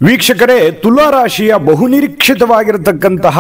ವೀಕ್ಷಕರೇ, ತುಲಾ ರಾಶಿಯ ಬಹುನಿರೀಕ್ಷಿತವಾಗಿರತಕ್ಕಂತಹ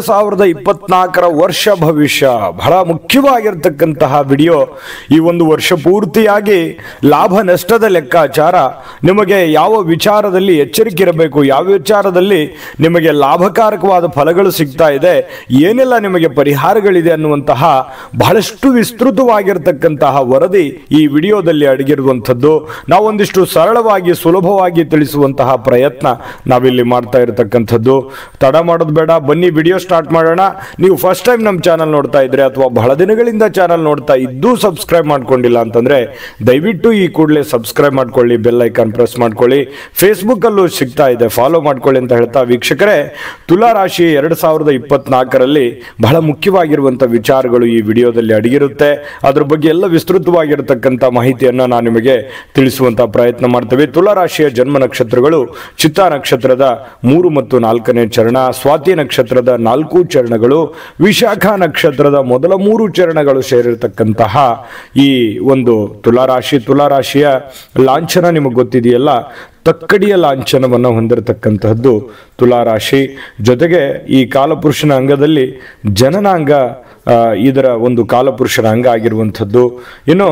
2024ರ ವರ್ಷ ಭವಿಷ್ಯ ಬಹಳ ಮುಖ್ಯವಾಗಿರತಕ್ಕಂತಹ ವಿಡಿಯೋ. ಈ ಒಂದು ವರ್ಷ ಪೂರ್ತಿಯಾಗಿ ಲಾಭ ನಷ್ಟದ ಲೆಕ್ಕಾಚಾರ, ನಿಮಗೆ ಯಾವ ವಿಚಾರದಲ್ಲಿ ಎಚ್ಚರಿಕೆ ಇರಬೇಕು, ಯಾವ ವಿಚಾರದಲ್ಲಿ ನಿಮಗೆ ಲಾಭಕಾರಕವಾದ ಫಲಗಳು ಸಿಗ್ತಾ ಇದೆ, ಏನೆಲ್ಲ ನಿಮಗೆ ಪರಿಹಾರಗಳಿದೆ ಅನ್ನುವಂತಹ ಬಹಳಷ್ಟು ವಿಸ್ತೃತವಾಗಿರತಕ್ಕಂತಹ ವರದಿ ಈ ವಿಡಿಯೋದಲ್ಲಿ ಅಡಗಿರುವಂಥದ್ದು. ನಾವೊಂದಿಷ್ಟು ಸರಳವಾಗಿ ಸುಲಭವಾಗಿ ತಿಳಿಸುವಂತಹ ಪ್ರಯತ್ನ ನಾವಿಲ್ಲಿ ಮಾಡ್ತಾ ಇರತಕ್ಕಂಥದ್ದು. ತಡ ಮಾಡೋದು ಬೇಡ, ಬನ್ನಿ ವಿಡಿಯೋ ಸ್ಟಾರ್ಟ್ ಮಾಡೋಣ. ನೀವು ಫಸ್ಟ್ ಟೈಮ್ ನಮ್ಮ ಚಾನಲ್ ನೋಡ್ತಾ ಇದ್ರೆ ಅಥವಾ ಬಹಳ ದಿನಗಳಿಂದ ಚಾನಲ್ ನೋಡ್ತಾ ಇದ್ದು ಸಬ್ಸ್ಕ್ರೈಬ್ ಮಾಡ್ಕೊಂಡಿಲ್ಲ ಅಂತಂದ್ರೆ ದಯವಿಟ್ಟು ಈ ಕೂಡಲೇ ಸಬ್ಸ್ಕ್ರೈಬ್ ಮಾಡ್ಕೊಳ್ಳಿ, ಬೆಲ್ ಐಕಾನ್ ಪ್ರೆಸ್ ಮಾಡ್ಕೊಳ್ಳಿ. ಫೇಸ್ಬುಕ್ ಅಲ್ಲೂ ಸಿಗ್ತಾ ಇದೆ, ಫಾಲೋ ಮಾಡ್ಕೊಳ್ಳಿ ಅಂತ ಹೇಳ್ತಾ, ವೀಕ್ಷಕರೇ, ತುಲಾ ರಾಶಿ 2024ರಲ್ಲಿ ಬಹಳ ಮುಖ್ಯವಾಗಿರುವಂತಹ ವಿಚಾರಗಳು ಈ ವಿಡಿಯೋದಲ್ಲಿ ಅಡಗಿರುತ್ತೆ. ಅದ್ರ ಬಗ್ಗೆ ಎಲ್ಲ ವಿಸ್ತೃತವಾಗಿರತಕ್ಕಂಥ ಮಾಹಿತಿಯನ್ನ ನಾನು ನಿಮಗೆ ತಿಳಿಸುವಂತಹ ಪ್ರಯತ್ನ ಮಾಡ್ತೇವೆ. ತುಲಾ ರಾಶಿಯ ಜನ್ಮ ನಕ್ಷತ್ರಗಳು ಚಿತ್ತಾ ನಕ್ಷತ್ರದ 3 ಮತ್ತು 4ನೇ ಚರಣ, ಸ್ವಾತಿ ನಕ್ಷತ್ರದ 4 ಚರಣಗಳು, ವಿಶಾಖ ನಕ್ಷತ್ರದ ಮೊದಲ 3 ಚರಣಗಳು ಸೇರಿರತಕ್ಕಂತಹ ಈ ಒಂದು ತುಲಾರಾಶಿಯ ಲಾಂಛನ ನಿಮಗೆ ಗೊತ್ತಿದೆಯಲ್ಲ, ತಕ್ಕಡಿಯ ಲಾಂಛನವನ್ನು ಹೊಂದಿರತಕ್ಕಂತಹದ್ದು ತುಲಾರಾಶಿ. ಜೊತೆಗೆ ಈ ಕಾಲಪುರುಷನ ಅಂಗದಲ್ಲಿ ಜನನಾಂಗ ಇದರ ಒಂದು ಕಾಲಪುರುಷನ ಅಂಗ ಆಗಿರುವಂಥದ್ದು. ಇನ್ನು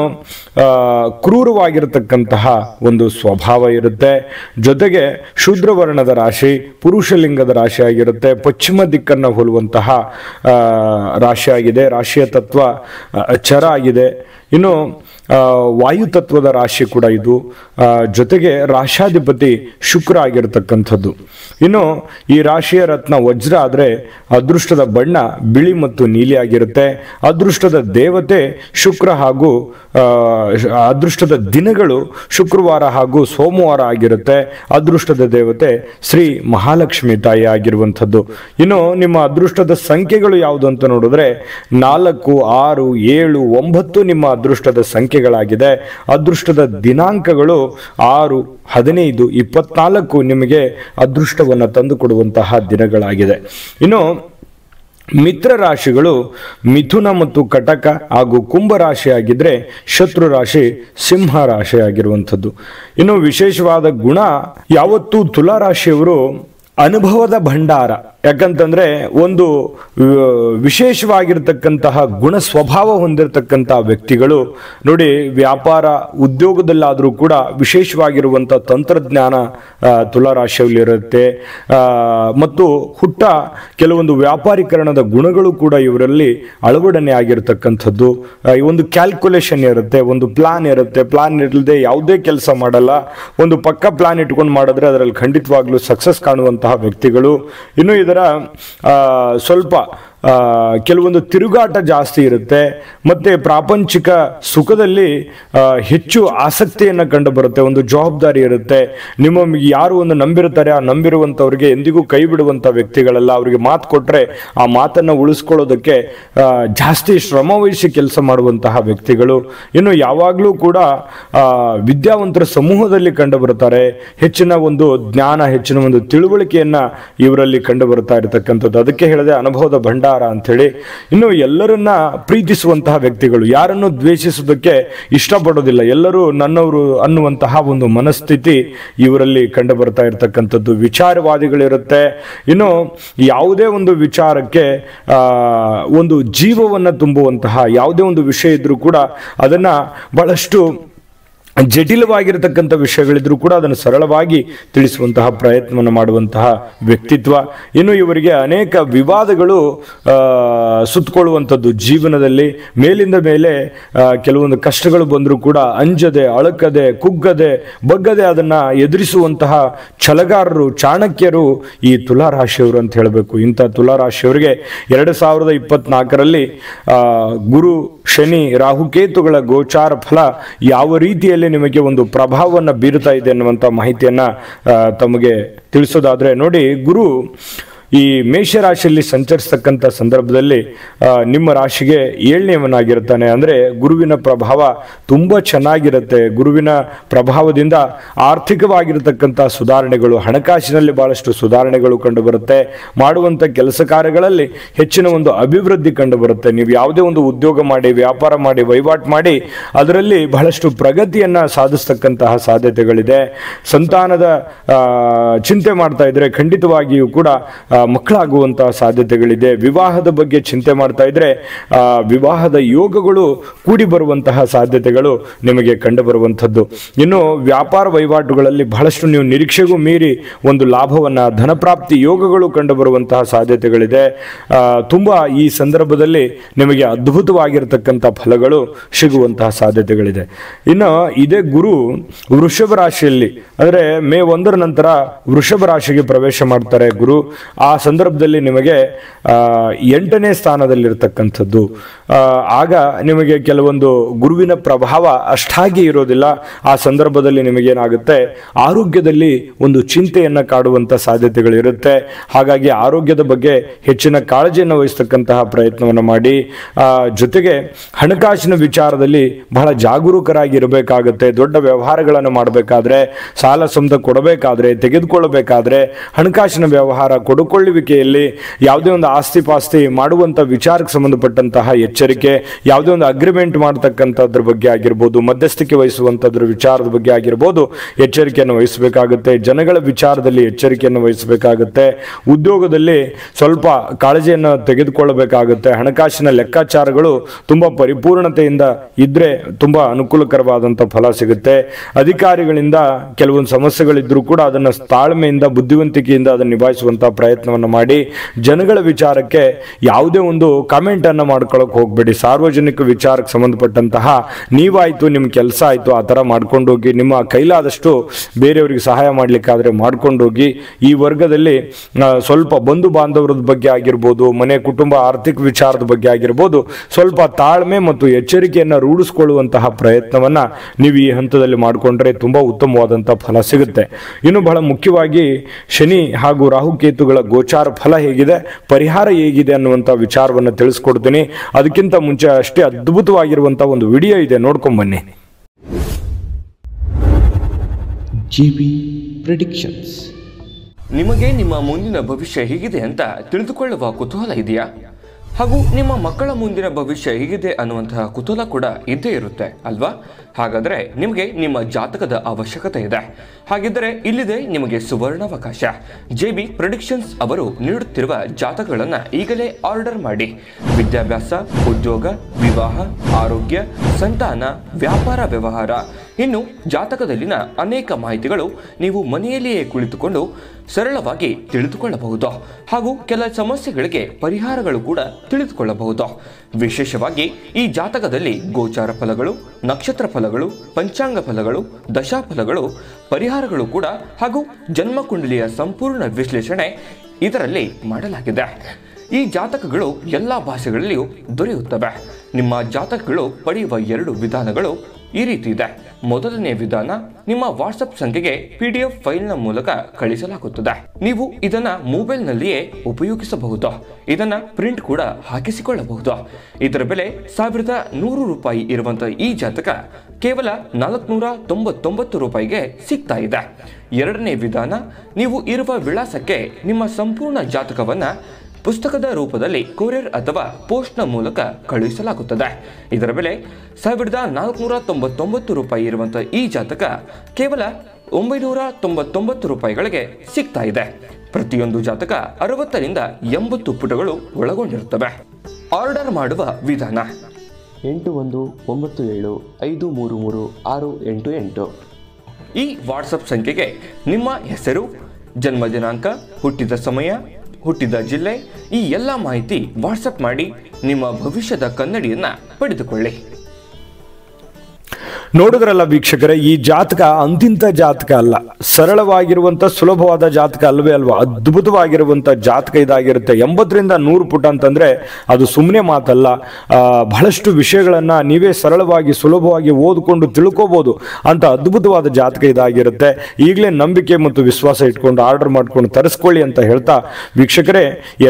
ಕ್ರೂರವಾಗಿರತಕ್ಕಂತಹ ಒಂದು ಸ್ವಭಾವ ಇರುತ್ತೆ. ಜೊತೆಗೆ ಶೂದ್ರವರ್ಣದ ರಾಶಿ, ಪುರುಷಲಿಂಗದ ರಾಶಿ ಆಗಿರುತ್ತೆ. ಪಶ್ಚಿಮ ದಿಕ್ಕನ್ನು ಹೋಲುವಂತಹ ರಾಶಿಯಾಗಿದೆ. ರಾಶಿಯ ತತ್ವ ಚರ ಆಗಿದೆ. ಇನ್ನು ವಾಯು ತತ್ವದ ರಾಶಿ ಕೂಡ ಇದು. ಜೊತೆಗೆ ರಾಶಾಧಿಪತಿ ಶುಕ್ರ ಆಗಿರತಕ್ಕಂಥದ್ದು. ಇನ್ನು ಈ ರಾಶಿಯ ರತ್ನ ವಜ್ರ ಆದರೆ ಅದೃಷ್ಟದ ಬಣ್ಣ ಬಿಳಿ ಮತ್ತು ನೀಲಿ ಆಗಿರುತ್ತೆ. ಅದೃಷ್ಟದ ದೇವತೆ ಶುಕ್ರ ಹಾಗೂ ಅದೃಷ್ಟದ ದಿನಗಳು ಶುಕ್ರವಾರ ಹಾಗೂ ಸೋಮವಾರ ಆಗಿರುತ್ತೆ. ಅದೃಷ್ಟದ ದೇವತೆ ಶ್ರೀ ಮಹಾಲಕ್ಷ್ಮಿ ತಾಯಿ ಆಗಿರುವಂಥದ್ದು. ಇನ್ನು ನಿಮ್ಮ ಅದೃಷ್ಟದ ಸಂಖ್ಯೆಗಳು ಯಾವುದು ಅಂತ ನೋಡಿದ್ರೆ 4, 6, 7, 9 ನಿಮ್ಮ ಅದೃಷ್ಟದ ಸಂಖ್ಯೆಗಳಾಗಿದೆ. ಅದೃಷ್ಟದ ದಿನಾಂಕಗಳು 6, 15, 24 ನಿಮಗೆ ಅದೃಷ್ಟವನ್ನು ತಂದುಕೊಡುವಂತಹ ದಿನಗಳಾಗಿದೆ. ಇನ್ನು ಮಿತ್ರ ರಾಶಿಗಳು ಮಿಥುನ ಮತ್ತು ಕಟಕ ಹಾಗೂ ಕುಂಭ ರಾಶಿ ಆಗಿದ್ರೆ, ಶತ್ರು ರಾಶಿ ಸಿಂಹ ರಾಶಿ ಆಗಿರುವಂಥದ್ದು. ಇನ್ನು ವಿಶೇಷವಾದ ಗುಣ, ಯಾವತ್ತೂ ತುಲಾ ರಾಶಿಯವರು ಅನುಭವದ ಭಂಡಾರ. ಯಾಕಂತಂದ್ರೆ ಒಂದು ವಿಶೇಷವಾಗಿರ್ತಕ್ಕಂತಹ ಗುಣ ಸ್ವಭಾವ ಹೊಂದಿರತಕ್ಕಂತಹ ವ್ಯಕ್ತಿಗಳು ನೋಡಿ, ವ್ಯಾಪಾರ ಉದ್ಯೋಗದಲ್ಲಾದರೂ ಕೂಡ ವಿಶೇಷವಾಗಿರುವಂತಹ ತಂತ್ರಜ್ಞಾನ ತುಲಾ ರಾಶಿಯಲ್ಲಿರುತ್ತೆ. ಮತ್ತು ಹುಟ್ಟ ಕೆಲವೊಂದು ವ್ಯಾಪಾರೀಕರಣದ ಗುಣಗಳು ಕೂಡ ಇವರಲ್ಲಿ ಅಳವಡನೆ ಆಗಿರತಕ್ಕಂಥದ್ದು. ಒಂದು ಕ್ಯಾಲ್ಕುಲೇಷನ್ ಇರುತ್ತೆ, ಒಂದು ಪ್ಲಾನ್ ಇರುತ್ತೆ. ಪ್ಲಾನ್ ಇರದೆ ಯಾವುದೇ ಕೆಲಸ ಮಾಡಲ್ಲ. ಒಂದು ಪಕ್ಕ ಪ್ಲಾನ್ ಇಟ್ಕೊಂಡು ಮಾಡಿದ್ರೆ ಅದರಲ್ಲಿ ಖಂಡಿತವಾಗ್ಲೂ ಸಕ್ಸಸ್ ಕಾಣುವಂತಹ ವ್ಯಕ್ತಿಗಳು. ಇನ್ನು ಇದರ ಸ್ವಲ್ಪ ಕೆಲವೊಂದು ತಿರುಗಾಟ ಜಾಸ್ತಿ ಇರುತ್ತೆ. ಮತ್ತೆ ಪ್ರಾಪಂಚಿಕ ಸುಖದಲ್ಲಿ ಹೆಚ್ಚು ಆಸಕ್ತಿಯನ್ನು ಕಂಡು ಬರುತ್ತೆ. ಒಂದು ಜವಾಬ್ದಾರಿ ಇರುತ್ತೆ. ನಿಮಗೆ ಯಾರು ಒಂದು ನಂಬಿರ್ತಾರೆ, ಆ ನಂಬಿರುವಂಥವ್ರಿಗೆ ಎಂದಿಗೂ ಕೈ ಬಿಡುವಂಥ ವ್ಯಕ್ತಿಗಳೆಲ್ಲ. ಅವರಿಗೆ ಮಾತು ಕೊಟ್ಟರೆ ಆ ಮಾತನ್ನು ಉಳಿಸ್ಕೊಳ್ಳೋದಕ್ಕೆ ಜಾಸ್ತಿ ಶ್ರಮವಹಿಸಿ ಕೆಲಸ ಮಾಡುವಂತಹ ವ್ಯಕ್ತಿಗಳು. ಇನ್ನು ಯಾವಾಗಲೂ ಕೂಡ ವಿದ್ಯಾವಂತರ ಸಮೂಹದಲ್ಲಿ ಕಂಡು ಬರ್ತಾರೆ. ಹೆಚ್ಚಿನ ಒಂದು ಜ್ಞಾನ, ಹೆಚ್ಚಿನ ಒಂದು ತಿಳುವಳಿಕೆಯನ್ನ ಇವರಲ್ಲಿ ಕಂಡು ಬರ್ತಾ ಇರತಕ್ಕಂಥದ್ದು. ಅದಕ್ಕೆ ಹೇಳಿದೆ ಅನುಭವದ ಭಂಡಾರ ಅಂತ ಹೇಳಿ. ಇನ್ನು ಎಲ್ಲರನ್ನ ಪ್ರೀತಿಸುವಂತಹ ವ್ಯಕ್ತಿಗಳು, ಯಾರನ್ನು ದ್ವೇಷಿಸುವುದಕ್ಕೆ ಇಷ್ಟಪಡೋದಿಲ್ಲ. ಎಲ್ಲರೂ ನನ್ನವರು ಅನ್ನುವಂತಹ ಒಂದು ಮನಸ್ಥಿತಿ ಇವರಲ್ಲಿ ಕಂಡು ಬರ್ತಾ ಇರತಕ್ಕಂಥದ್ದು. ವಿಚಾರವಾದಿಗಳಿರುತ್ತೆ. ಇನ್ನು ಯಾವುದೇ ಒಂದು ವಿಚಾರಕ್ಕೆ ಒಂದು ಜೀವವನ್ನು ತುಂಬುವಂತಹ ಯಾವುದೇ ಒಂದು ವಿಷಯ ಇದ್ರೂ ಕೂಡ ಅದನ್ನ ಬಹಳಷ್ಟು ಜಟಿಲವಾಗಿರತಕ್ಕಂಥ ವಿಷಯಗಳಿದ್ರೂ ಕೂಡ ಅದನ್ನು ಸರಳವಾಗಿ ತಿಳಿಸುವಂತಹ ಪ್ರಯತ್ನವನ್ನು ಮಾಡುವಂತಹ ವ್ಯಕ್ತಿತ್ವ. ಇನ್ನು ಇವರಿಗೆ ಅನೇಕ ವಿವಾದಗಳು ಸುತ್ತಕೊಳ್ಳುವಂಥದ್ದು ಜೀವನದಲ್ಲಿ. ಮೇಲಿಂದ ಮೇಲೆ ಕೆಲವೊಂದು ಕಷ್ಟಗಳು ಬಂದರೂ ಕೂಡ ಅಂಜದೆ, ಅಳಕದೆ, ಕುಗ್ಗದೆ, ಬಗ್ಗದೆ ಅದನ್ನ ಎದುರಿಸುವಂತಹ ಛಲಗಾರರು, ಚಾಣಕ್ಯರು ಈ ತುಲಾ ರಾಶಿಯವರು ಅಂತ ಹೇಳಬೇಕು. ಇಂಥ ತುಲಾ ರಾಶಿಯವರಿಗೆ 2024ರಲ್ಲಿ ಗುರು, ಶನಿ, ರಾಹುಕೇತುಗಳ ಗೋಚಾರ ಫಲ ಯಾವ ರೀತಿಯಲ್ಲಿ ನಿಮಗೆ ಒಂದು ಪ್ರಭಾವವನ್ನು ಬೀರುತ್ತಾ ಇದೆ ಅನ್ನುವಂಥ ಮಾಹಿತಿಯನ್ನ ತಮಗೆ ತಿಳಿಸೋದಾದ್ರೆ ನೋಡಿ, ಗುರು ಈ ಮೇಷರಾಶಿಯಲ್ಲಿ ಸಂಚರಿಸ್ತಕ್ಕಂಥ ಸಂದರ್ಭದಲ್ಲಿ ನಿಮ್ಮ ರಾಶಿಗೆ 7ನೇವನಾಗಿರ್ತಾನೆ. ಅಂದರೆ ಗುರುವಿನ ಪ್ರಭಾವ ತುಂಬ ಚೆನ್ನಾಗಿರುತ್ತೆ. ಗುರುವಿನ ಪ್ರಭಾವದಿಂದ ಆರ್ಥಿಕವಾಗಿರತಕ್ಕಂಥ ಸುಧಾರಣೆಗಳು, ಹಣಕಾಸಿನಲ್ಲಿ ಬಹಳಷ್ಟು ಸುಧಾರಣೆಗಳು ಕಂಡುಬರುತ್ತೆ. ಮಾಡುವಂಥ ಕೆಲಸ ಕಾರ್ಯಗಳಲ್ಲಿ ಹೆಚ್ಚಿನ ಒಂದು ಅಭಿವೃದ್ಧಿ ಕಂಡುಬರುತ್ತೆ. ನೀವು ಯಾವುದೇ ಒಂದು ಉದ್ಯೋಗ ಮಾಡಿ, ವ್ಯಾಪಾರ ಮಾಡಿ, ವಹಿವಾಟು ಮಾಡಿ ಅದರಲ್ಲಿ ಬಹಳಷ್ಟು ಪ್ರಗತಿಯನ್ನು ಸಾಧಿಸ್ತಕ್ಕಂತಹ ಸಾಧ್ಯತೆಗಳಿದೆ. ಸಂತಾನದ ಚಿಂತೆ ಮಾಡ್ತಾ ಇದ್ರೆ ಖಂಡಿತವಾಗಿಯೂ ಕೂಡ ಮಕ್ಕಳಾಗುವಂತಹ ಸಾಧ್ಯತೆಗಳಿದೆ. ವಿವಾಹದ ಬಗ್ಗೆ ಚಿಂತೆ ಮಾಡ್ತಾ ಇದ್ರೆ ವಿವಾಹದ ಯೋಗಗಳು ಕೂಡಿ ಬರುವಂತಹ ಸಾಧ್ಯತೆಗಳು ನಿಮಗೆ ಕಂಡು ಬರುವಂಥದ್ದು. ಇನ್ನು ವ್ಯಾಪಾರ ವಹಿವಾಟುಗಳಲ್ಲಿ ಬಹಳಷ್ಟು ನೀವು ನಿರೀಕ್ಷೆಗೂ ಮೀರಿ ಒಂದು ಲಾಭವನ್ನ, ಧನಪ್ರಾಪ್ತಿ ಯೋಗಗಳು ಕಂಡು ಬರುವಂತಹ ಸಾಧ್ಯತೆಗಳಿದೆ. ತುಂಬಾ ಈ ಸಂದರ್ಭದಲ್ಲಿ ನಿಮಗೆ ಅದ್ಭುತವಾಗಿರತಕ್ಕಂಥ ಫಲಗಳು ಸಿಗುವಂತಹ ಸಾಧ್ಯತೆಗಳಿದೆ. ಇನ್ನು ಇದೇ ಗುರು ವೃಷಭ ರಾಶಿಯಲ್ಲಿ ಅಂದರೆ ಮೇ 1ರ ನಂತರ ವೃಷಭ ರಾಶಿಗೆ ಪ್ರವೇಶ ಮಾಡ್ತಾರೆ ಗುರು. ಆ ಸಂದರ್ಭದಲ್ಲಿ ನಿಮಗೆ 8ನೇ ಸ್ಥಾನದಲ್ಲಿರ್ತಕ್ಕಂಥದ್ದು. ಆಗ ನಿಮಗೆ ಕೆಲವೊಂದು ಗುರುವಿನ ಪ್ರಭಾವ ಅಷ್ಟಾಗಿ ಇರೋದಿಲ್ಲ. ಆ ಸಂದರ್ಭದಲ್ಲಿ ನಿಮಗೇನಾಗುತ್ತೆ, ಆರೋಗ್ಯದಲ್ಲಿ ಒಂದು ಚಿಂತೆಯನ್ನು ಕಾಡುವಂಥ ಸಾಧ್ಯತೆಗಳಿರುತ್ತೆ. ಹಾಗಾಗಿ ಆರೋಗ್ಯದ ಬಗ್ಗೆ ಹೆಚ್ಚಿನ ಕಾಳಜಿಯನ್ನು ವಹಿಸ್ತಕ್ಕಂತಹ ಪ್ರಯತ್ನವನ್ನು ಮಾಡಿ. ಜೊತೆಗೆ ಹಣಕಾಸಿನ ವಿಚಾರದಲ್ಲಿ ಬಹಳ ಜಾಗರೂಕರಾಗಿರಬೇಕಾಗುತ್ತೆ. ದೊಡ್ಡ ವ್ಯವಹಾರಗಳನ್ನು ಮಾಡಬೇಕಾದ್ರೆ, ಸಾಲ ಸಮದ ಕೊಡಬೇಕಾದ್ರೆ, ತೆಗೆದುಕೊಳ್ಳಬೇಕಾದ್ರೆ, ಹಣಕಾಸಿನ ವ್ಯವಹಾರ ಕೊಡುಕೊಳ್ಳುವಿಕೆಯಲ್ಲಿ ಯಾವುದೇ ಒಂದು ಆಸ್ತಿ ಪಾಸ್ತಿ ಮಾಡುವಂಥ ವಿಚಾರಕ್ಕೆ ಸಂಬಂಧಪಟ್ಟಂತಹ ಎಚ್ಚರಿಕೆ, ಯಾವುದೇ ಒಂದು ಅಗ್ರಿಮೆಂಟ್ ಮಾಡತಕ್ಕಂಥದ್ರ ಬಗ್ಗೆ ಆಗಿರ್ಬೋದು, ಮಧ್ಯಸ್ಥಿಕೆ ವಹಿಸುವಂಥದ್ರ ವಿಚಾರದ ಬಗ್ಗೆ ಆಗಿರ್ಬೋದು, ಎಚ್ಚರಿಕೆಯನ್ನು ವಹಿಸಬೇಕಾಗುತ್ತೆ. ಜನಗಳ ವಿಚಾರದಲ್ಲಿ ಎಚ್ಚರಿಕೆಯನ್ನು ವಹಿಸಬೇಕಾಗುತ್ತೆ. ಉದ್ಯೋಗದಲ್ಲಿ ಸ್ವಲ್ಪ ಕಾಳಜಿಯನ್ನು ತೆಗೆದುಕೊಳ್ಳಬೇಕಾಗುತ್ತೆ. ಹಣಕಾಸಿನ ಲೆಕ್ಕಾಚಾರಗಳು ತುಂಬ ಪರಿಪೂರ್ಣತೆಯಿಂದ ಇದ್ರೆ ತುಂಬ ಅನುಕೂಲಕರವಾದಂಥ ಫಲ ಸಿಗುತ್ತೆ. ಅಧಿಕಾರಿಗಳಿಂದ ಕೆಲವೊಂದು ಸಮಸ್ಯೆಗಳಿದ್ರೂ ಕೂಡ ಅದನ್ನು ತಾಳ್ಮೆಯಿಂದ, ಬುದ್ಧಿವಂತಿಕೆಯಿಂದ ಅದನ್ನು ನಿಭಾಯಿಸುವಂತಹ ಪ್ರಯತ್ನವನ್ನು ಮಾಡಿ. ಜನಗಳ ವಿಚಾರಕ್ಕೆ ಯಾವುದೇ ಒಂದು ಕಾಮೆಂಟ್ ಅನ್ನು ಮಾಡ್ಕೊಳ್ಳೋಕೆ ಹೋಗ್ಬೇಡಿ. ಸಾರ್ವಜನಿಕ ವಿಚಾರಕ್ಕೆ ಸಂಬಂಧಪಟ್ಟಂತಹ ನೀವಾಯ್ತು, ನಿಮ್ಮ ಕೆಲಸ ಆಯ್ತು, ಆ ಥರ ಮಾಡ್ಕೊಂಡೋಗಿ. ನಿಮ್ಮ ಕೈಲಾದಷ್ಟು ಬೇರೆಯವರಿಗೆ ಸಹಾಯ ಮಾಡ್ಲಿಕ್ಕಾದ್ರೆ ಮಾಡ್ಕೊಂಡೋಗಿ. ಈ ವರ್ಗದಲ್ಲಿ ಸ್ವಲ್ಪ ಬಂಧು ಬಾಂಧವರದ ಬಗ್ಗೆ ಆಗಿರ್ಬೋದು, ಮನೆ ಕುಟುಂಬ ಆರ್ಥಿಕ ವಿಚಾರದ ಬಗ್ಗೆ ಆಗಿರ್ಬೋದು, ಸ್ವಲ್ಪ ತಾಳ್ಮೆ ಮತ್ತು ಎಚ್ಚರಿಕೆಯನ್ನು ರೂಢಿಸ್ಕೊಳ್ಳುವಂತಹ ಪ್ರಯತ್ನವನ್ನ ನೀವು ಈ ಹಂತದಲ್ಲಿ ಮಾಡಿಕೊಂಡ್ರೆ ತುಂಬಾ ಉತ್ತಮವಾದಂತಹ ಫಲ ಸಿಗುತ್ತೆ. ಇನ್ನು ಬಹಳ ಮುಖ್ಯವಾಗಿ ಶನಿ ಹಾಗೂ ರಾಹುಕೇತುಗಳ ಗೋಚಾರ ಫಲ ಹೇಗಿದೆ, ಪರಿಹಾರ ಹೇಗಿದೆ ಅನ್ನುವಂಥ ವಿಚಾರವನ್ನು ತಿಳಿಸ್ಕೊಡ್ತೀನಿ. ಅದಕ್ಕಿಂತ ಮುಂಚೆ ಅಷ್ಟೇ ಅದ್ಭುತವಾಗಿರುವಂತಹ ಒಂದು ವಿಡಿಯೋ ಇದೆ, ನೋಡ್ಕೊಂಡ್ ಬನ್ನಿ. GB predictions. ನಿಮಗೆ ನಿಮ್ಮ ಮುಂದಿನ ಭವಿಷ್ಯ ಹೇಗಿದೆ ಅಂತ ತಿಳಿದುಕೊಳ್ಳುವ ಕುತೂಹಲ ಇದೆಯಾ? ಹಾಗೂ ನಿಮ್ಮ ಮಕ್ಕಳ ಮುಂದಿನ ಭವಿಷ್ಯ ಹೇಗಿದೆ ಅನ್ನುವಂತಹ ಕುತೂಹಲ ಕೂಡ ಇದ್ದೇ ಇರುತ್ತೆ ಅಲ್ವಾ? ಹಾಗಾದರೆ ನಿಮಗೆ ನಿಮ್ಮ ಜಾತಕದ ಅವಶ್ಯಕತೆ ಇದೆ. ಹಾಗಿದ್ದರೆ ಇಲ್ಲಿದೆ ನಿಮಗೆ ಸುವರ್ಣಾವಕಾಶ. JB ಪ್ರೆಡಿಕ್ಷನ್ಸ್ ಅವರು ನೀಡುತ್ತಿರುವ ಜಾತಕಗಳನ್ನು ಈಗಲೇ ಆರ್ಡರ್ ಮಾಡಿ. ವಿದ್ಯಾಭ್ಯಾಸ, ಉದ್ಯೋಗ, ವಿವಾಹ, ಆರೋಗ್ಯ, ಸಂತಾನ, ವ್ಯಾಪಾರ ವ್ಯವಹಾರ, ಇನ್ನು ಜಾತಕದಲ್ಲಿನ ಅನೇಕ ಮಾಹಿತಿಗಳು ನೀವು ಮನೆಯಲ್ಲಿಯೇ ಕುಳಿತುಕೊಂಡು ಸರಳವಾಗಿ ತಿಳಿದುಕೊಳ್ಳಬಹುದು. ಹಾಗೂ ಕೆಲ ಸಮಸ್ಯೆಗಳಿಗೆ ಪರಿಹಾರಗಳು ಕೂಡ ತಿಳಿದುಕೊಳ್ಳಬಹುದು. ವಿಶೇಷವಾಗಿ ಈ ಜಾತಕದಲ್ಲಿ ಗೋಚಾರ ಫಲಗಳು, ನಕ್ಷತ್ರ ಫಲಗಳು, ಪಂಚಾಂಗ ಫಲಗಳು, ದಶಾಫಲಗಳು, ಪರಿಹಾರಗಳು ಕೂಡ ಹಾಗೂ ಜನ್ಮಕುಂಡಲಿಯ ಸಂಪೂರ್ಣ ವಿಶ್ಲೇಷಣೆ ಇದರಲ್ಲಿ ಮಾಡಲಾಗಿದೆ. ಈ ಜಾತಕಗಳು ಎಲ್ಲ ಭಾಷೆಗಳಲ್ಲಿಯೂ ದೊರೆಯುತ್ತವೆ. ನಿಮ್ಮ ಜಾತಕಗಳು ಪಡೆಯುವ 2 ವಿಧಾನಗಳು ಈ ರೀತಿ ಇದೆ. ಮೊದಲನೇ ವಿಧಾನ, ನಿಮ್ಮ ವಾಟ್ಸಪ್ ಸಂಖ್ಯೆಗೆ PDF ಫೈಲ್ನ ಮೂಲಕ ಕಳಿಸಲಾಗುತ್ತದೆ. ನೀವು ಇದನ್ನ ಮೊಬೈಲ್ನಲ್ಲಿಯೇ ಉಪಯೋಗಿಸಬಹುದು. ಇದನ್ನ ಪ್ರಿಂಟ್ ಕೂಡ ಹಾಕಿಸಿಕೊಳ್ಳಬಹುದು. ಇದರ ಬೆಲೆ 1100 ರೂಪಾಯಿ ಇರುವಂತಹ ಈ ಜಾತಕ ಕೇವಲ 499 ರೂಪಾಯಿಗೆ ಸಿಗ್ತಾ ಇದೆ. ಎರಡನೇ ವಿಧಾನ, ನೀವು ಇರುವ ವಿಳಾಸಕ್ಕೆ ನಿಮ್ಮ ಸಂಪೂರ್ಣ ಜಾತಕವನ್ನ ಪುಸ್ತಕದ ರೂಪದಲ್ಲಿ ಕೊರಿಯರ್ ಅಥವಾ ಪೋಸ್ಟ್ನ ಮೂಲಕ ಕಳುಹಿಸಲಾಗುತ್ತದೆ. ಇದರ ಬೆಲೆ 1499 ರೂಪಾಯಿ ಇರುವಂತಹ ಈ ಜಾತಕ ಕೇವಲ 999 ರೂಪಾಯಿಗಳಿಗೆ ಸಿಗ್ತಾ ಇದೆ. ಪ್ರತಿಯೊಂದು ಜಾತಕ 60 ರಿಂದ 80 ಪುಟಗಳು ಒಳಗೊಂಡಿರುತ್ತವೆ. ಆರ್ಡರ್ ಮಾಡುವ ವಿಧಾನ 8197533688. ಈ ವಾಟ್ಸಪ್ ಸಂಖ್ಯೆಗೆ ನಿಮ್ಮ ಹೆಸರು, ಜನ್ಮ ದಿನಾಂಕ, ಹುಟ್ಟಿದ ಸಮಯ, ಹುಟ್ಟಿದ ಜಿಲ್ಲೆ, ಈ ಎಲ್ಲ ಮಾಹಿತಿ ವಾಟ್ಸಪ್ ಮಾಡಿ ನಿಮ್ಮ ಭವಿಷ್ಯದ ಕನ್ನಡಿಯನ್ನ ಪಡೆದುಕೊಳ್ಳಿ. ನೋಡಿದ್ರಲ್ಲ ವೀಕ್ಷಕರೇ, ಈ ಜಾತಕ ಅಂತಿಂತ ಜಾತಕ ಅಲ್ಲ, ಸರಳವಾಗಿರುವಂತ ಸುಲಭವಾದ ಜಾತಕ ಅಲ್ವೇ ಅಲ್ವಾ. ಅದ್ಭುತವಾಗಿರುವಂತ ಜಾತಕ ಇದಾಗಿರುತ್ತೆ. 80ರಿಂದ 100 ಪುಟ ಅಂತಂದ್ರೆ ಅದು ಸುಮ್ಮನೆ ಮಾತಲ್ಲ. ಬಹಳಷ್ಟು ವಿಷಯಗಳನ್ನ ನೀವೇ ಸರಳವಾಗಿ ಸುಲಭವಾಗಿ ಓದ್ಕೊಂಡು ತಿಳ್ಕೋಬಹುದು ಅಂತ ಅದ್ಭುತವಾದ ಜಾತಕ ಇದಾಗಿರುತ್ತೆ. ಈಗಲೇ ನಂಬಿಕೆ ಮತ್ತು ವಿಶ್ವಾಸ ಇಟ್ಕೊಂಡು ಆರ್ಡರ್ ಮಾಡ್ಕೊಂಡು ತರಿಸ್ಕೊಳ್ಳಿ ಅಂತ ಹೇಳ್ತಾ ವೀಕ್ಷಕರೇ,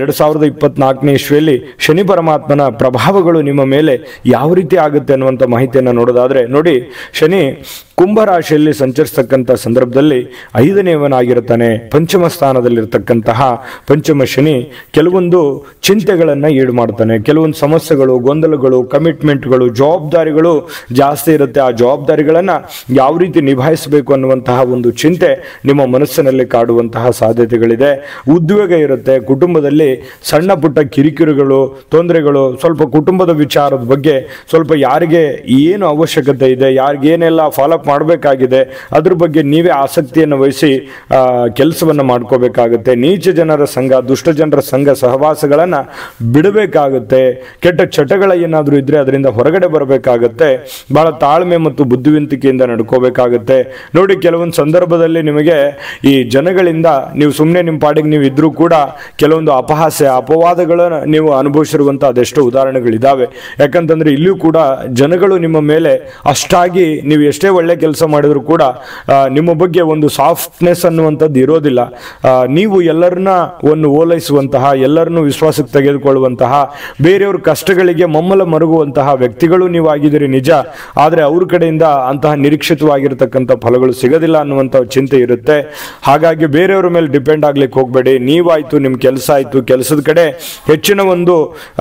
2024ನೇ ಇಸ್ವಿಯಲ್ಲಿ ಶನಿ ಪರಮಾತ್ಮನ ಪ್ರಭಾವಗಳು ನಿಮ್ಮ ಮೇಲೆ ಯಾವ ರೀತಿ ಆಗುತ್ತೆ ಅನ್ನುವಂಥ ಮಾಹಿತಿಯನ್ನು ನೋಡೋದಾದ್ರೆ ನೋಡಿ, ಶನಿ ಕುಂಭರಾಶಿಯಲ್ಲಿ ಸಂಚರಿಸತಕ್ಕಂಥ ಸಂದರ್ಭದಲ್ಲಿ 5ನೇವನಾಗಿರ್ತಾನೆ. ಪಂಚಮ ಸ್ಥಾನದಲ್ಲಿರ್ತಕ್ಕಂತಹ ಪಂಚಮ ಶನಿ ಕೆಲವೊಂದು ಚಿಂತೆಗಳನ್ನು ಈಡು ಮಾಡ್ತಾನೆ. ಕೆಲವೊಂದು ಸಮಸ್ಯೆಗಳು, ಗೊಂದಲಗಳು, ಕಮಿಟ್ಮೆಂಟ್ಗಳು, ಜವಾಬ್ದಾರಿಗಳು ಜಾಸ್ತಿ ಇರುತ್ತೆ. ಆ ಜವಾಬ್ದಾರಿಗಳನ್ನು ಯಾವ ರೀತಿ ನಿಭಾಯಿಸಬೇಕು ಅನ್ನುವಂತಹ ಒಂದು ಚಿಂತೆ ನಿಮ್ಮ ಮನಸ್ಸಿನಲ್ಲಿ ಕಾಡುವಂತಹ ಸಾಧ್ಯತೆಗಳಿದೆ. ಉದ್ವೇಗ ಇರುತ್ತೆ. ಕುಟುಂಬದಲ್ಲಿ ಸಣ್ಣ ಪುಟ್ಟ ಕಿರಿಕಿರಿಗಳು, ತೊಂದರೆಗಳು, ಸ್ವಲ್ಪ ಕುಟುಂಬದ ವಿಚಾರದ ಬಗ್ಗೆ ಸ್ವಲ್ಪ ಯಾರಿಗೆ ಏನು ಅವಶ್ಯಕತೆ ಇದೆ, ಯಾರಿಗೇನೆಲ್ಲ ಫಾಲೋಅಪ್ ಮಾಡಬೇಕಾಗಿದೆ ಅದ್ರ ಬಗ್ಗೆ ನೀವೇ ಆಸಕ್ತಿಯನ್ನು ವಹಿಸಿ ಕೆಲಸವನ್ನು ಮಾಡ್ಕೋಬೇಕಾಗುತ್ತೆ. ನೀಚ ಜನರ ಸಂಘ, ದುಷ್ಟ ಜನರ ಸಂಘ ಸಹವಾಸಗಳನ್ನು ಬಿಡಬೇಕಾಗುತ್ತೆ. ಕೆಟ್ಟ ಚಟಗಳ ಏನಾದರೂ ಇದ್ರೆ ಅದರಿಂದ ಹೊರಗಡೆ ಬರಬೇಕಾಗುತ್ತೆ. ಬಹಳ ತಾಳ್ಮೆ ಮತ್ತು ಬುದ್ಧಿವಂತಿಕೆಯಿಂದ ನಡ್ಕೋಬೇಕಾಗುತ್ತೆ. ನೋಡಿ, ಕೆಲವೊಂದು ಸಂದರ್ಭದಲ್ಲಿ ನಿಮಗೆ ಈ ಜನಗಳಿಂದ ನೀವು ಸುಮ್ಮನೆ ನಿಮ್ಮ ಪಾಡಿಗೆ ನೀವು ಇದ್ರೂ ಕೂಡ ಕೆಲವೊಂದು ಅಪಹಾಸ್ಯ, ಅಪವಾದಗಳನ್ನು ನೀವು ಅನುಭವಿಸಿರುವಂಥ ಅದೆಷ್ಟೋ ಉದಾಹರಣೆಗಳಿದ್ದಾವೆ. ಯಾಕಂತಂದ್ರೆ ಇಲ್ಲಿಯೂ ಕೂಡ ಜನಗಳು ನಿಮ್ಮ ಮೇಲೆ ಅಷ್ಟಾಗಿ ನೀವು ಎಷ್ಟೇ ಒಳ್ಳೆ ಕೆಲಸ ಮಾಡಿದ್ರು ಕೂಡ ನಿಮ್ಮ ಬಗ್ಗೆ ಒಂದು ಸಾಫ್ಟ್ನೆಸ್ ಅನ್ನುವಂಥದ್ದು ಇರೋದಿಲ್ಲ. ನೀವು ಎಲ್ಲರನ್ನ ಒಂದು ಓಲೈಸುವಂತಹ, ಎಲ್ಲರನ್ನೂ ವಿಶ್ವಾಸಕ್ಕೆ ತೆಗೆದುಕೊಳ್ಳುವಂತಹ, ಬೇರೆಯವ್ರ ಕಷ್ಟಗಳಿಗೆ ಮಮ್ಮಲ ಮರುಗುವಂತಹ ವ್ಯಕ್ತಿಗಳು ನೀವು ಆಗಿದ್ದೀರಿ ನಿಜ. ಆದರೆ ಅವ್ರ ಕಡೆಯಿಂದ ಅಂತಹ ನಿರೀಕ್ಷಿತವಾಗಿರತಕ್ಕಂಥ ಫಲಗಳು ಸಿಗೋದಿಲ್ಲ ಅನ್ನುವಂಥ ಚಿಂತೆ ಇರುತ್ತೆ. ಹಾಗಾಗಿ ಬೇರೆಯವ್ರ ಮೇಲೆ ಡಿಪೆಂಡ್ ಆಗ್ಲಿಕ್ಕೆ ಹೋಗಬೇಡಿ. ನೀವಾಯ್ತು, ನಿಮ್ಮ ಕೆಲಸ ಆಯ್ತು, ಕೆಲಸದ ಕಡೆ ಹೆಚ್ಚಿನ ಒಂದು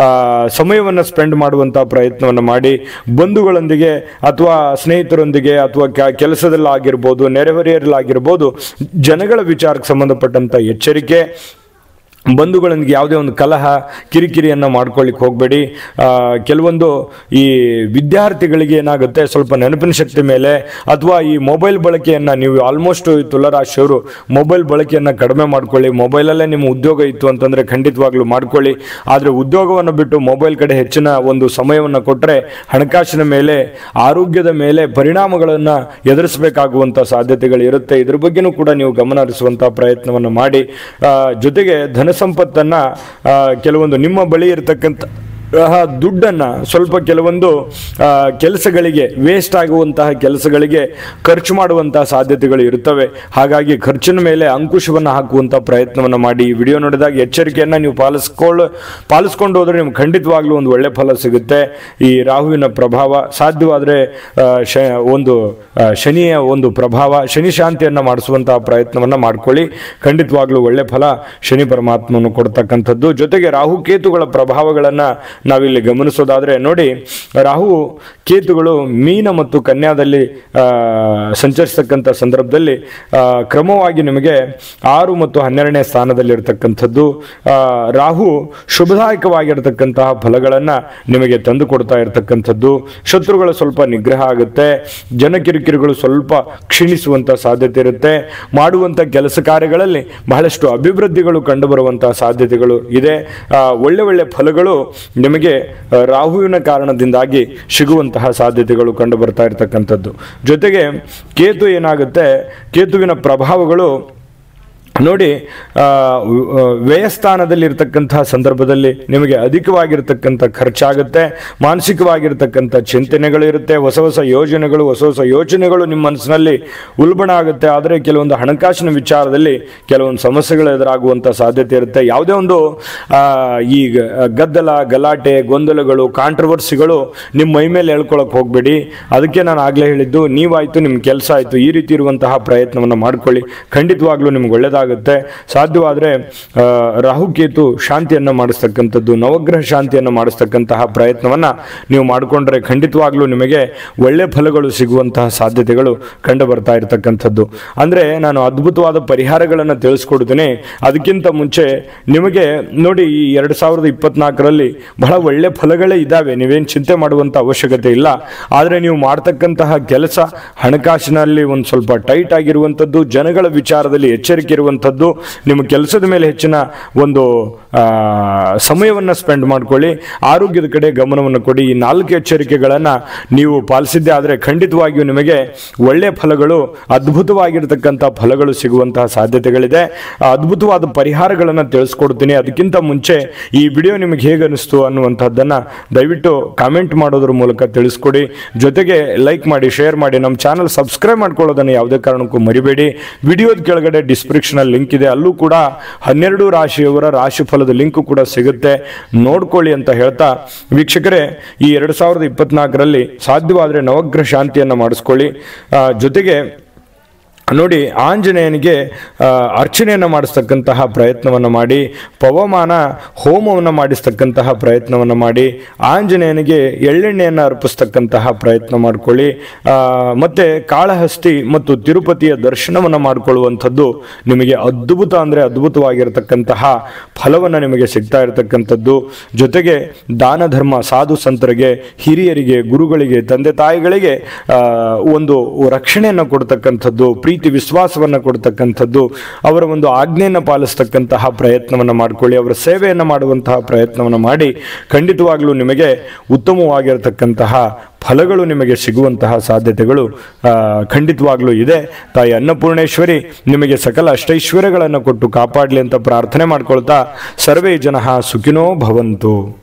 ಸಮಯವನ್ನು ಸ್ಪೆಂಡ್ ಮಾಡುವಂಥ ಪ್ರಯತ್ನವನ್ನು ಮಾಡಿ. ಬಂಧುಗಳೊಂದಿಗೆ ಅಥವಾ ಸ್ನೇಹಿತರೊಂದಿಗೆ ಅಥವಾ ಕೆಲಸದಲ್ಲಾಗಿರ್ಬೋದು, ನೆರೆಹೊರೆಯಲ್ಲಾಗಿರ್ಬೋದು, ಜನಗಳ ವಿಚಾರಕ್ಕೆ ಸಂಬಂಧಪಟ್ಟಂತ ಎಚ್ಚರಿಕೆ. ಬಂಧುಗಳೊಂದಿಗೆ ಯಾವುದೇ ಒಂದು ಕಲಹ, ಕಿರಿಕಿರಿಯನ್ನು ಮಾಡ್ಕೊಳ್ಳಿಕ್ಕೆ ಹೋಗಬೇಡಿ. ಕೆಲವೊಂದು ಈ ವಿದ್ಯಾರ್ಥಿಗಳಿಗೆ ಏನಾಗುತ್ತೆ, ಸ್ವಲ್ಪ ನೆನಪಿನ ಶಕ್ತಿ ಮೇಲೆ ಅಥವಾ ಈ ಮೊಬೈಲ್ ಬಳಕೆಯನ್ನು ನೀವು ಆಲ್ಮೋಸ್ಟ್ ತುಲಾರಾಶಿಯವರು ಮೊಬೈಲ್ ಬಳಕೆಯನ್ನು ಕಡಿಮೆ ಮಾಡ್ಕೊಳ್ಳಿ. ಮೊಬೈಲಲ್ಲೇ ನಿಮ್ಮ ಉದ್ಯೋಗ ಇತ್ತು ಅಂತಂದರೆ ಖಂಡಿತವಾಗ್ಲೂ ಮಾಡ್ಕೊಳ್ಳಿ. ಆದರೆ ಉದ್ಯೋಗವನ್ನು ಬಿಟ್ಟು ಮೊಬೈಲ್ ಕಡೆ ಹೆಚ್ಚಿನ ಒಂದು ಸಮಯವನ್ನು ಕೊಟ್ಟರೆ ಹಣಕಾಸಿನ ಮೇಲೆ, ಆರೋಗ್ಯದ ಮೇಲೆ ಪರಿಣಾಮಗಳನ್ನು ಎದುರಿಸಬೇಕಾಗುವಂಥ ಸಾಧ್ಯತೆಗಳು ಇರುತ್ತೆ. ಇದ್ರ ಬಗ್ಗೆನೂ ಕೂಡ ನೀವು ಗಮನ ಹರಿಸುವಂಥ ಪ್ರಯತ್ನವನ್ನು ಮಾಡಿ. ಜೊತೆಗೆ ಧನ ಸಂಪತ್ತನ್ನ ಕೆಲವೊಂದು ನಿಮ್ಮ ಬಳಿ ಇರತಕ್ಕಂಥ ದುಡ್ಡನ್ನು ಸ್ವಲ್ಪ ಕೆಲವೊಂದು ಕೆಲಸಗಳಿಗೆ, ವೇಸ್ಟ್ ಆಗುವಂತಹ ಕೆಲಸಗಳಿಗೆ ಖರ್ಚು ಮಾಡುವಂತಹ ಸಾಧ್ಯತೆಗಳು ಇರುತ್ತವೆ. ಹಾಗಾಗಿ ಖರ್ಚಿನ ಮೇಲೆ ಅಂಕುಶವನ್ನು ಹಾಕುವಂಥ ಪ್ರಯತ್ನವನ್ನು ಮಾಡಿ. ಈ ವಿಡಿಯೋ ನೋಡಿದಾಗ ಎಚ್ಚರಿಕೆಯನ್ನು ನೀವು ಪಾಲಿಸ್ಕೊಂಡು ಹೋದರೆ ನಿಮ್ಗೆ ಖಂಡಿತವಾಗ್ಲೂ ಒಂದು ಒಳ್ಳೆ ಫಲ ಸಿಗುತ್ತೆ. ಈ ರಾಹುವಿನ ಪ್ರಭಾವ ಸಾಧ್ಯವಾದರೆ ಒಂದು ಶನಿಯ ಒಂದು ಪ್ರಭಾವ, ಶನಿ ಶಾಂತಿಯನ್ನು ಮಾಡಿಸುವಂತಹ ಪ್ರಯತ್ನವನ್ನು ಮಾಡ್ಕೊಳ್ಳಿ. ಖಂಡಿತವಾಗ್ಲೂ ಒಳ್ಳೆ ಫಲ ಶನಿ ಪರಮಾತ್ಮನು ಕೊಡ್ತಕ್ಕಂಥದ್ದು. ಜೊತೆಗೆ ರಾಹು ಕೇತುಗಳ ಪ್ರಭಾವಗಳನ್ನು ನಾವಿಲ್ಲಿ ಗಮನಿಸೋದಾದ್ರೆ ನೋಡಿ, ರಾಹು ಕೇತುಗಳು ಮೀನ ಮತ್ತು ಕನ್ಯಾದಲ್ಲಿ ಸಂಚರಿಸತಕ್ಕಂಥ ಸಂದರ್ಭದಲ್ಲಿ ಕ್ರಮವಾಗಿ ನಿಮಗೆ 6 ಮತ್ತು 12ನೇ ಸ್ಥಾನದಲ್ಲಿರ್ತಕ್ಕಂಥದ್ದು. ರಾಹು ಶುಭದಾಯಕವಾಗಿರತಕ್ಕಂತಹ ಫಲಗಳನ್ನು ನಿಮಗೆ ತಂದು ಕೊಡ್ತಾ ಇರತಕ್ಕಂಥದ್ದು. ಶತ್ರುಗಳ ಸ್ವಲ್ಪ ನಿಗ್ರಹ ಆಗುತ್ತೆ. ಜನಕಿರಿಕಿರಿಗಳು ಸ್ವಲ್ಪ ಕ್ಷೀಣಿಸುವಂಥ ಸಾಧ್ಯತೆ ಇರುತ್ತೆ. ಮಾಡುವಂಥ ಕೆಲಸ ಕಾರ್ಯಗಳಲ್ಲಿ ಬಹಳಷ್ಟು ಅಭಿವೃದ್ಧಿಗಳು ಕಂಡುಬರುವಂತಹ ಸಾಧ್ಯತೆಗಳು ಇದೆ. ಒಳ್ಳೆ ಒಳ್ಳೆ ಫಲಗಳು ನಿಮಗೆ ರಾಹುವಿನ ಕಾರಣದಿಂದಾಗಿ ಸಿಗುವಂತಹ ಸಾಧ್ಯತೆಗಳು ಕಂಡು ಬರ್ತಾ ಇರತಕ್ಕಂಥದ್ದು. ಜೊತೆಗೆ ಕೇತು ಏನಾಗುತ್ತೆ, ಕೇತುವಿನ ಪ್ರಭಾವಗಳು ನೋಡಿ, ವ್ಯಯಸ್ಥಾನದಲ್ಲಿರ್ತಕ್ಕಂತಹ ಸಂದರ್ಭದಲ್ಲಿ ನಿಮಗೆ ಅಧಿಕವಾಗಿರ್ತಕ್ಕಂಥ ಖರ್ಚಾಗುತ್ತೆ. ಮಾನಸಿಕವಾಗಿರ್ತಕ್ಕಂಥ ಚಿಂತನೆಗಳು ಇರುತ್ತೆ. ಹೊಸ ಹೊಸ ಯೋಚನೆಗಳು ನಿಮ್ಮ ಮನಸ್ಸಿನಲ್ಲಿ ಉಲ್ಬಣ ಆಗುತ್ತೆ. ಆದರೆ ಕೆಲವೊಂದು ಹಣಕಾಸಿನ ವಿಚಾರದಲ್ಲಿ ಕೆಲವೊಂದು ಸಮಸ್ಯೆಗಳು ಎದುರಾಗುವಂಥ ಸಾಧ್ಯತೆ ಇರುತ್ತೆ. ಯಾವುದೇ ಒಂದು ಈ ಗದ್ದಲ, ಗಲಾಟೆ, ಗೊಂದಲಗಳು, ಕಾಂಟ್ರವರ್ಸಿಗಳು ನಿಮ್ಮ ಮೈ ಮೇಲೆ ಹೇಳ್ಕೊಳಕ್ಕೆ ಹೋಗಬೇಡಿ. ಅದಕ್ಕೆ ನಾನು ಆಗಲೇ ಹೇಳಿದ್ದು, ನೀವಾಯಿತು, ನಿಮ್ಮ ಕೆಲಸ ಆಯಿತು, ಈ ರೀತಿ ಇರುವಂತಹ ಪ್ರಯತ್ನವನ್ನು ಮಾಡ್ಕೊಳ್ಳಿ. ಖಂಡಿತವಾಗ್ಲೂ ನಿಮ್ಗೆ ಒಳ್ಳೆಯದಾಗುತ್ತೆ. ಸಾಧ್ಯವಾದರೆ ರಾಹುಕೇತು ಶಾಂತಿಯನ್ನು ಮಾಡಿಸ್ತಕ್ಕಂಥದ್ದು, ನವಗ್ರಹ ಶಾಂತಿಯನ್ನು ಮಾಡಿಸ್ತಕ್ಕಂತಹ ಪ್ರಯತ್ನವನ್ನು ನೀವು ಮಾಡಿಕೊಂಡ್ರೆ ಖಂಡಿತವಾಗ್ಲೂ ನಿಮಗೆ ಒಳ್ಳೆ ಫಲಗಳು ಸಿಗುವಂತಹ ಸಾಧ್ಯತೆಗಳು ಕಂಡು ಬರ್ತಾ ಇರತಕ್ಕಂಥದ್ದು. ಅಂದರೆ ನಾನು ಅದ್ಭುತವಾದ ಪರಿಹಾರಗಳನ್ನು ತಿಳಿಸ್ಕೊಡ್ತೀನಿ. ಅದಕ್ಕಿಂತ ಮುಂಚೆ ನಿಮಗೆ ನೋಡಿ, ಈ 2024ರಲ್ಲಿ ಬಹಳ ಒಳ್ಳೆ ಫಲಗಳೇ ಇದ್ದಾವೆ. ನೀವೇನು ಚಿಂತೆ ಮಾಡುವಂಥ ಅವಶ್ಯಕತೆ ಇಲ್ಲ. ಆದರೆ ನೀವು ಮಾಡ್ತಕ್ಕಂತಹ ಕೆಲಸ ಹಣಕಾಸಿನಲ್ಲಿ ಒಂದು ಸ್ವಲ್ಪ ಟೈಟ್ ಆಗಿರುವಂಥದ್ದು, ಜನಗಳ ವಿಚಾರದಲ್ಲಿ ಎಚ್ಚರಿಕೆ ಇರುವಂಥ ಮಾಡುವಂಥದ್ದು, ನಿಮ್ಮ ಕೆಲಸದ ಮೇಲೆ ಹೆಚ್ಚಿನ ಒಂದು ಸಮಯವನ್ನು ಸ್ಪೆಂಡ್ ಮಾಡ್ಕೊಳ್ಳಿ, ಆರೋಗ್ಯದ ಕಡೆ ಗಮನವನ್ನು ಕೊಡಿ. ಈ 4 ಎಚ್ಚರಿಕೆಗಳನ್ನು ನೀವು ಪಾಲಿಸಿದ್ದೇ ಆದರೆ ಖಂಡಿತವಾಗಿಯೂ ನಿಮಗೆ ಒಳ್ಳೆಯ ಫಲಗಳು, ಅದ್ಭುತವಾಗಿರ್ತಕ್ಕಂಥ ಫಲಗಳು ಸಿಗುವಂತಹ ಸಾಧ್ಯತೆಗಳಿದೆ. ಅದ್ಭುತವಾದ ಪರಿಹಾರಗಳನ್ನು ತಿಳಿಸ್ಕೊಡ್ತೀನಿ. ಅದಕ್ಕಿಂತ ಮುಂಚೆ ಈ ವಿಡಿಯೋ ನಿಮಗೆ ಹೇಗೆ ಅನಿಸ್ತು ಅನ್ನುವಂಥದ್ದನ್ನು ದಯವಿಟ್ಟು ಕಾಮೆಂಟ್ ಮಾಡೋದ್ರ ಮೂಲಕ ತಿಳಿಸ್ಕೊಡಿ. ಜೊತೆಗೆ ಲೈಕ್ ಮಾಡಿ, ಶೇರ್ ಮಾಡಿ. ನಮ್ಮ ಚಾನಲ್ ಸಬ್ಸ್ಕ್ರೈಬ್ ಮಾಡ್ಕೊಳ್ಳೋದನ್ನು ಯಾವುದೇ ಕಾರಣಕ್ಕೂ ಮರಿಬೇಡಿ. ವಿಡಿಯೋದ ಕೆಳಗಡೆ ಡಿಸ್ಕ್ರಿಪ್ಷನ್ ಲಿಂಕ್ ಇದೆ, ಅಲ್ಲೂ ಕೂಡ 12 ರಾಶಿಯವರ ರಾಶಿಫಲದ ಲಿಂಕ್ ಕೂಡ ಸಿಗುತ್ತೆ, ನೋಡ್ಕೊಳ್ಳಿ ಅಂತ ಹೇಳ್ತಾ, ವೀಕ್ಷಕರೇ, ಈ 2024ರಲ್ಲಿ ಸಾಧ್ಯವಾದರೆ ನವಗ್ರಹ ಶಾಂತಿಯನ್ನು ಮಾಡಿಸ್ಕೊಳ್ಳಿ. ಜೊತೆಗೆ ನೋಡಿ, ಆಂಜನೇಯನಿಗೆ ಅರ್ಚನೆಯನ್ನು ಮಾಡಿಸ್ತಕ್ಕಂತಹ ಪ್ರಯತ್ನವನ್ನು ಮಾಡಿ, ಪವಮಾನ ಹೋಮವನ್ನು ಮಾಡಿಸ್ತಕ್ಕಂತಹ ಪ್ರಯತ್ನವನ್ನು ಮಾಡಿ, ಆಂಜನೇಯನಿಗೆ ಎಳ್ಳೆಣ್ಣೆಯನ್ನು ಅರ್ಪಿಸ್ತಕ್ಕಂತಹ ಪ್ರಯತ್ನ ಮಾಡಿಕೊಳ್ಳಿ. ಮತ್ತು ಕಾಳಹಸ್ತಿ ಮತ್ತು ತಿರುಪತಿಯ ದರ್ಶನವನ್ನು ಮಾಡಿಕೊಳ್ಳುವಂಥದ್ದು ನಿಮಗೆ ಅದ್ಭುತ ಅಂದರೆ ಅದ್ಭುತವಾಗಿರತಕ್ಕಂತಹ ಫಲವನ್ನು ನಿಮಗೆ ಸಿಗ್ತಾ ಇರತಕ್ಕಂಥದ್ದು. ಜೊತೆಗೆ ದಾನ ಧರ್ಮ, ಸಾಧು ಸಂತರಿಗೆ, ಹಿರಿಯರಿಗೆ, ಗುರುಗಳಿಗೆ, ತಂದೆ ತಾಯಿಗಳಿಗೆ ಒಂದು ರಕ್ಷಣೆಯನ್ನು ಕೊಡ್ತಕ್ಕಂಥದ್ದು, ಪ್ರೀತಿ ವಿಶ್ವಾಸವನ್ನು ಕೊಡ್ತಕ್ಕಂಥದ್ದು, ಅವರ ಒಂದು ಆಜ್ಞೆಯನ್ನು ಪಾಲಿಸ್ತಕ್ಕಂತಹ ಪ್ರಯತ್ನವನ್ನು ಮಾಡಿಕೊಳ್ಳಿ. ಅವರ ಸೇವೆಯನ್ನು ಮಾಡುವಂತಹ ಪ್ರಯತ್ನವನ್ನು ಮಾಡಿ. ಖಂಡಿತವಾಗಲೂ ನಿಮಗೆ ಉತ್ತಮವಾಗಿರತಕ್ಕಂತಹ ಫಲಗಳು ನಿಮಗೆ ಸಿಗುವಂತಹ ಸಾಧ್ಯತೆಗಳು ಖಂಡಿತವಾಗ್ಲೂ ಇದೆ. ತಾಯಿ ಅನ್ನಪೂರ್ಣೇಶ್ವರಿ ನಿಮಗೆ ಸಕಲ ಅಷ್ಟೈಶ್ವರ್ಯಗಳನ್ನು ಕೊಟ್ಟು ಕಾಪಾಡಲಿ ಅಂತ ಪ್ರಾರ್ಥನೆ ಮಾಡ್ಕೊಳ್ತಾ, ಸರ್ವೇ ಜನಃ ಸುಖಿನೋ ಭವಂತು.